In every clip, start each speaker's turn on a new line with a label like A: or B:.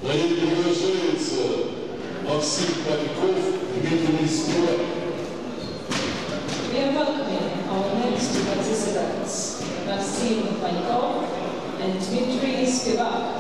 A: На ней приглашается Максим Паньков, Дмитрий Спивак.
B: We are welcoming our next participants, Maxim Pankov and Dmitry Spivak.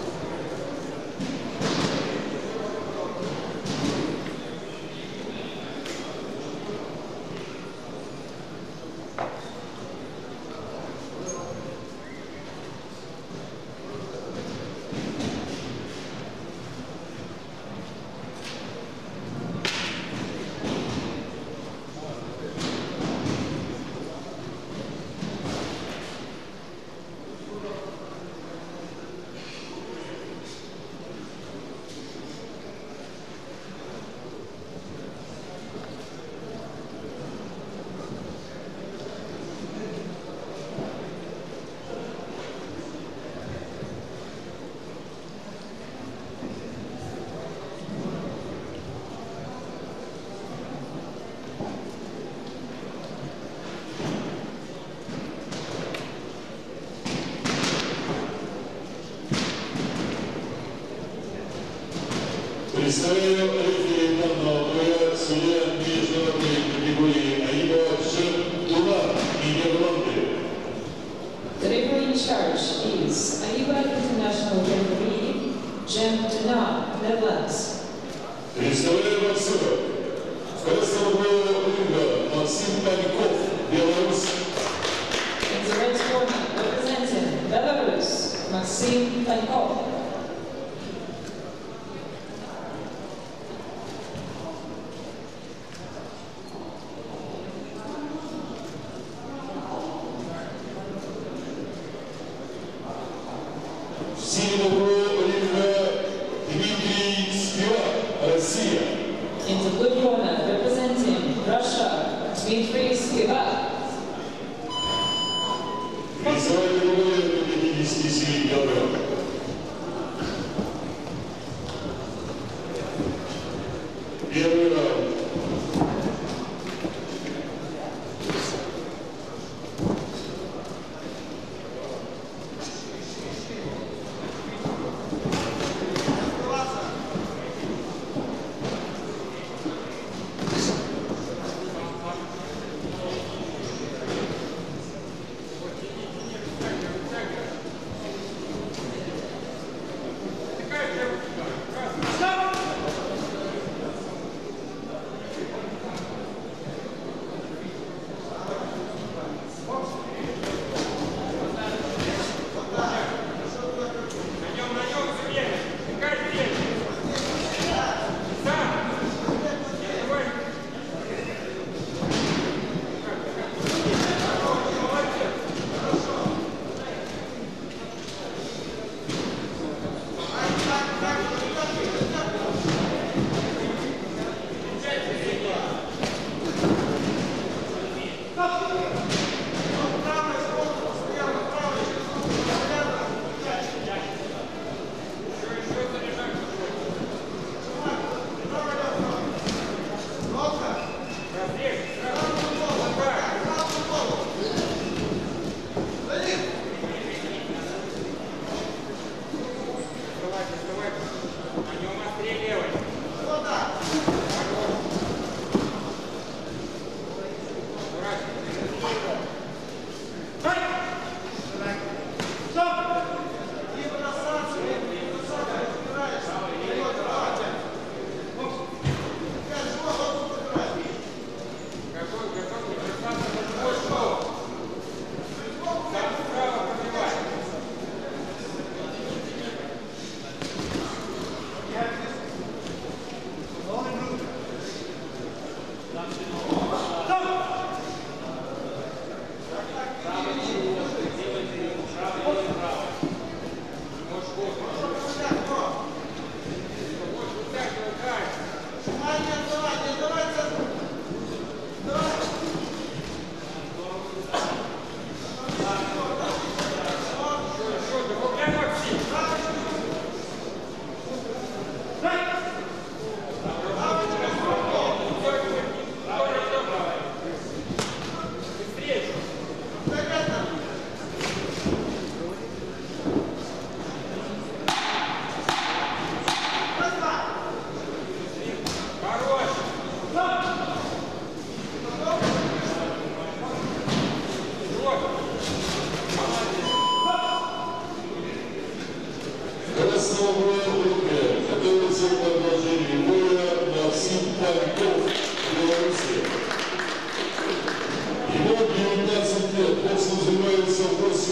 A: Представляю рефери данного боя судья международной категории АИБА Джем Тулар и Нидерланды.
B: The referee in charge is AIBA International referee Jem Tunar, Netherlands.
A: Представляю боксера в красном боевом ринга Максим Паньков, Беларусь.
B: In the red corner, representing Belarus, Maxim Pankov.
A: В синем ринга Дмитрий Спивак, Россия.
B: In the blue corner, representing Russia, Dmitry Spivak.
A: Весовая категория до 57 килограмм. Первый раунд.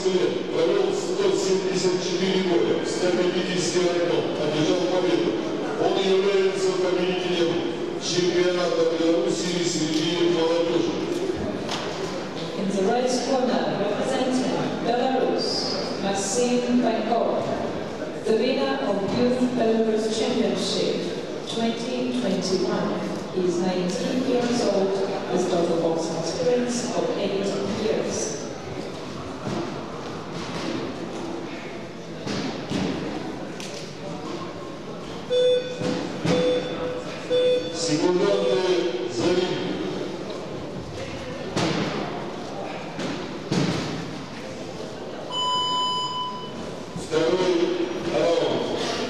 A: лет, провел 174 боя, в 151 одержал победу. Он является победителем чемпионата Беларуси среди молодежи.
B: In the right corner, representing Belarus, Maxim Bankov, the winner of Youth Belarus Championship 2021. He is 19 years old with total boxing experience of 8 years.
A: Секунданты за ринг. Второй раунд.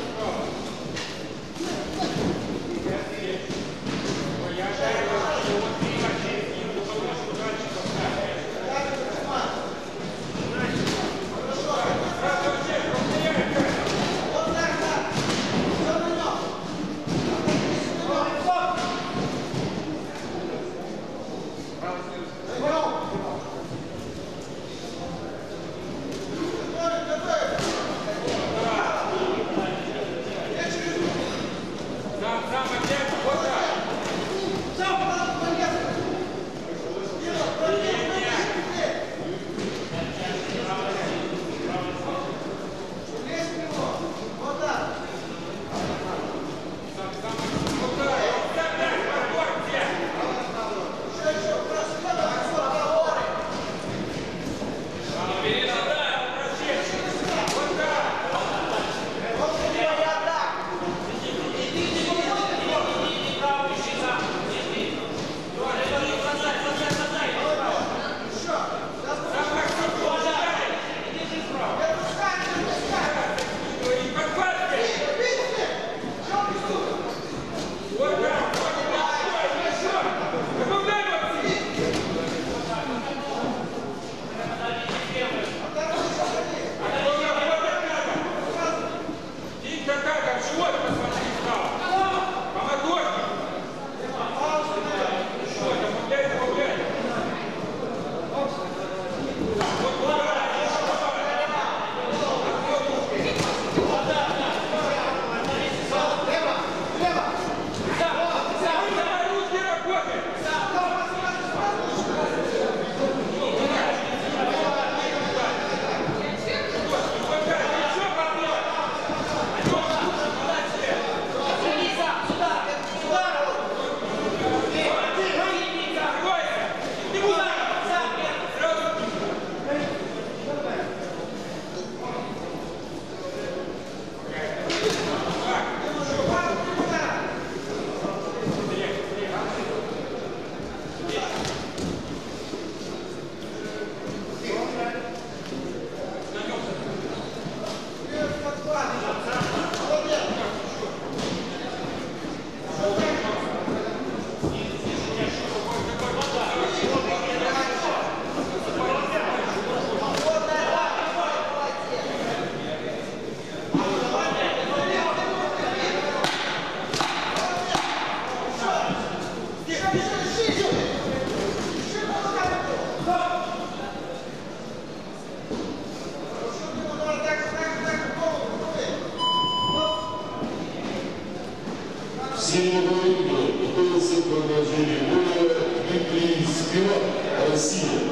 A: Синего ринга готовился к продолжению боя Дмитрий Спивак, Россия.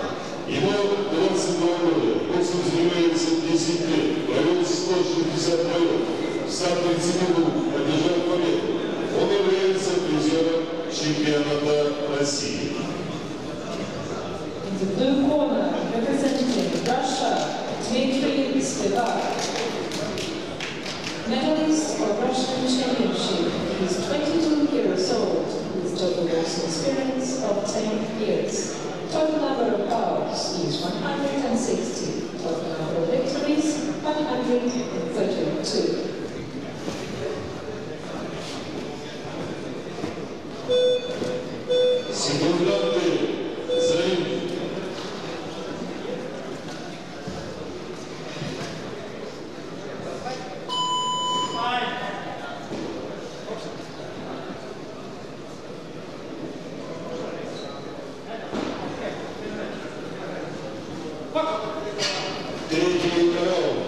A: Ему 22 года, боксом занимается 10 лет, провел 160 боев, в 132 одержал победу. Он является призером чемпионата России.
B: In the blue corner, representing Russia, Dmitry Spivak, medalist of Russian Championship. He is 22 years old with total boxing experience of 10 years. Total number of bouts is 160. Total number of victories, 132.
A: Секунданты за ринг. Третий раунд.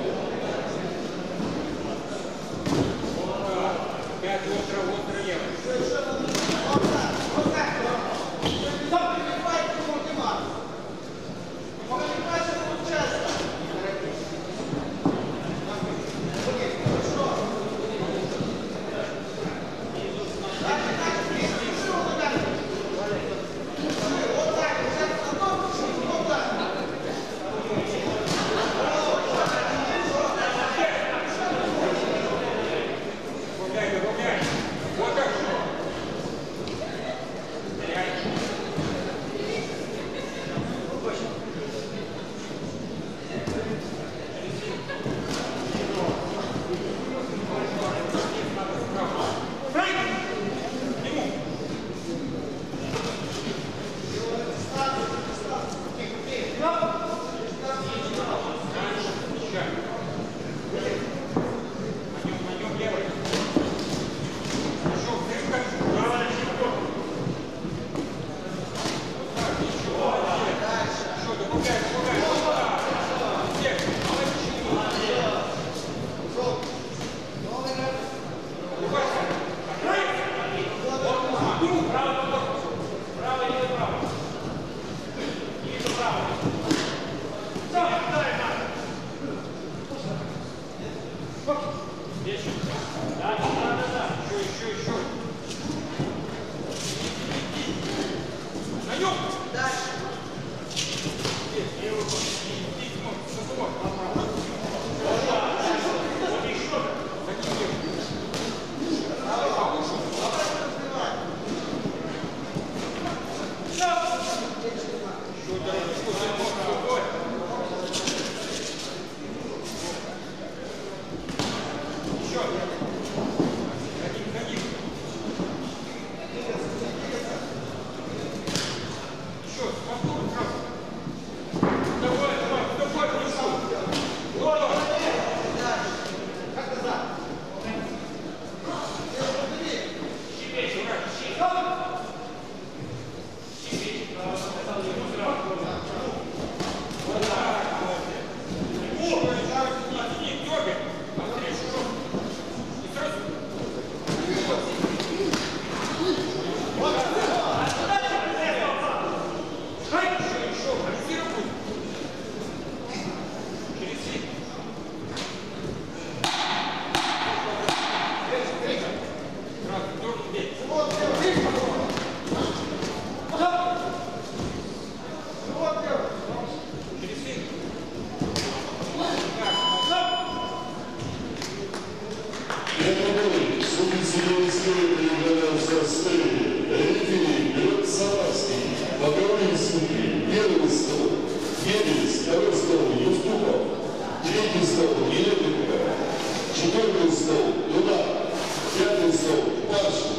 A: Первый стол Медведь, второй стол Евтухов, третий стол Елебенко, четвертый стол Дуда, пятый стол Паршин.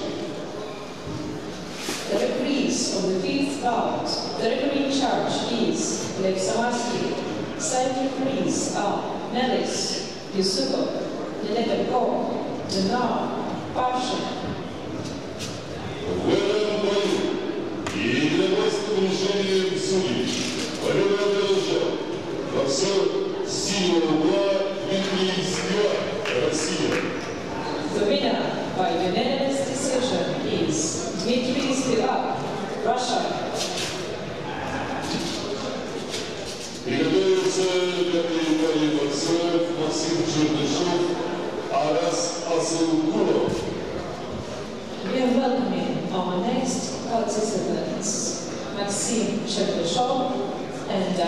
B: The referees of the fifth bout, the referee in charge is Lev Samarsky. Side referees are Melis, Yusupov, Leneberkov, Dunar, Parshin.
A: В этом бою и единоборственным решением судей победу одержал боксер синего угла Дмитрий Спивак, Россия.
B: The winner by unanimous decision is Dmitry Spivak, Russia.
A: Приготовился для приемания боксеров Максим Чернышов, Арас Асылкулов.
B: We are welcoming our next participants, Maxim Chernyshov